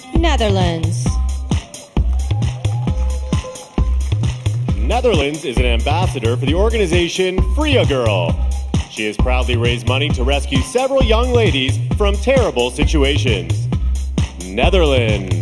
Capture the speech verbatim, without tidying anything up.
Netherlands. Netherlands is an ambassador for the organization Free a Girl. She has proudly raised money to rescue several young ladies from terrible situations. Netherlands.